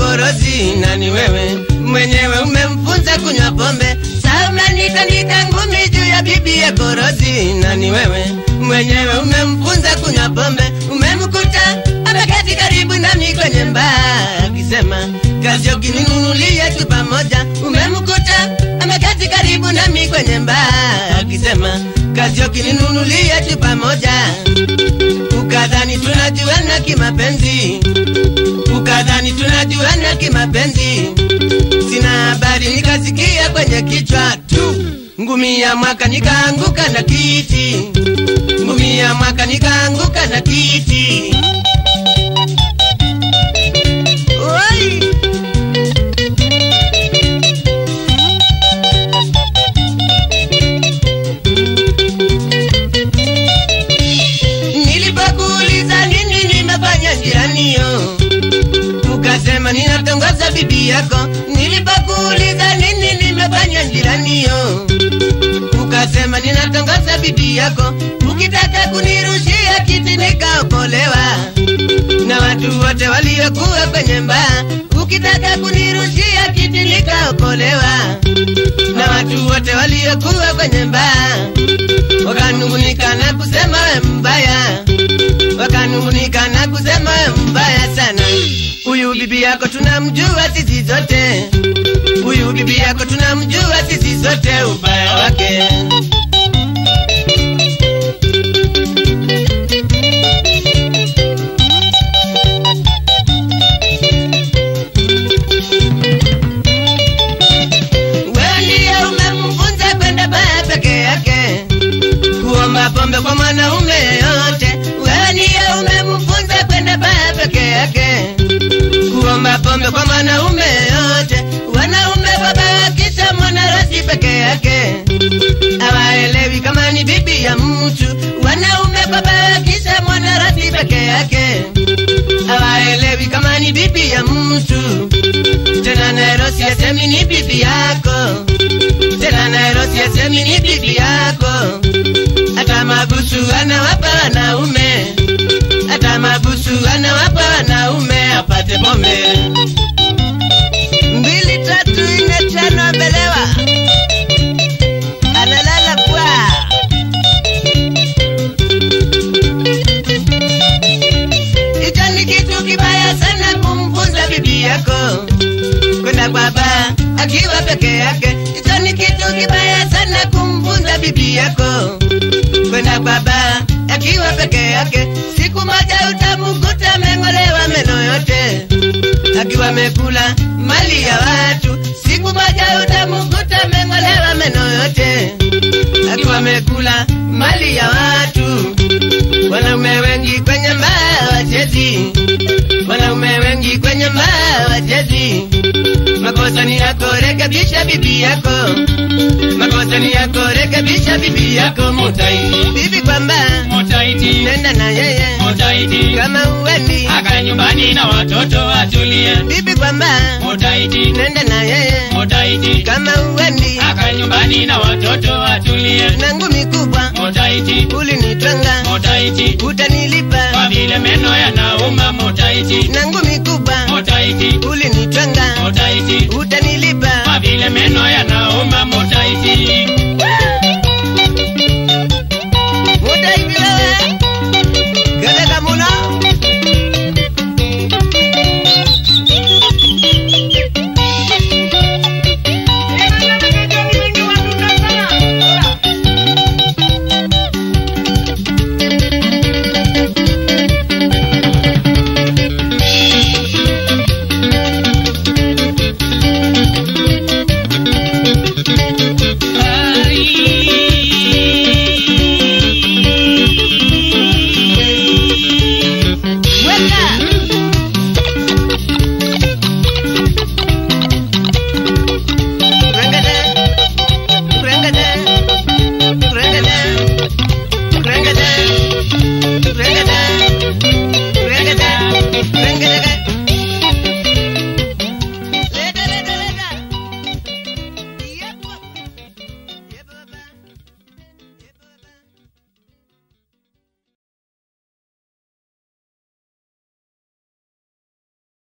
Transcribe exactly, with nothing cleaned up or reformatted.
korozi nani wewe? Mwenyewe umemfunza kunywa pombe. Sasa unanitandika ngumi juu ya bibie korozi nani wewe? Mwenyewe umemfunza kunywa pombe. Umemkuta ameketi karibu nami kwenye mbaa akisema kazi ukininunulia tu pamoja. Umemkuta ameketi karibu nami kwenye mbaa akisema kazi ukininunulia tu pamoja. Ukadhani tunajuana kimapenzi, ukadhani tunajuana kimapenzi. Sina habari nikasikia kwenye kichwa tu, ngumi ya mwaka nikaanguka na kiti, ngumi ya mwaka nikaanguka na kiti. Oi! Nilipokuuliza nini nimefanya jirani yo, ukasema ninatongoza bibi yako. Nilipokuuliza nini nimefanya jirani yo, ukasema ninatongoza bibi yako. Ukitaka kunirushia kiti nikaokolewa na watu wote waliokuwa kwenye mbaa. Ukitaka kunirushia kiti nikaokolewa na watu wote waliokuwa kwenye mbaa. Wakanungunika na kusema we mbaya, wakanungunika na kusema we mbaya sana. Huyu bibi yako tunamjua sisi zote, huyu bibi yako tunamjua sisi zote ubaya wake. Pombe kwa mwanaume yote, wewe ndiye umemfunza kwenda baa peke yake. Kuomba pombe kwa mwanaume yote, wanaume wabakisha mwanarasi peke yake. Hawaelewi kama ni bibi ya mtu, wanaume wabakisha mwanarasi peke yake. Hawaelewi kama ni bibi ya mtu, tena Nairobi asemi ni bibi yako, tena Nairobi asemi ni bibi yako. Hata mabusu anawapa wanaume, hata mabusu anawapa wanaume apate pombe. Mbili tatu nne tano abelewa, analala kwa. Hicho ni kitu kibaya sana kumfunza bibi yako kwenda kwa baa akiwa peke yake. Hicho ni kitu kibaya sana kumfunza bibi yako kwenda baba akiwa peke yake. Siku moja utamkuta mengolewa meno yote akiwa mekula mali ya watu. Siku moja utamkuta mengolewa meno yote akiwa mekula mali ya watu. Wanaume wengi kwenye mbaa wachezi, wanaume wengi kwenye mbaa wachezi. Makosa ni yako, rekebisha bibi yako, makosa ni yako, rekebisha bibi yako. Mutaiti bibi kwamba mutaiti nenda na yeye, mutaiti kama uwendi aka nyumbani na watoto atulie. Bibi kwamba mutaiti nenda na yeye, mutaiti kama uwendi aka nyumbani na watoto atulie. Na ngumi kubwa mutaiti ulinitwanga, mutaiti utanilipa kwa vile meno yanauma. Mutaiti na ngumi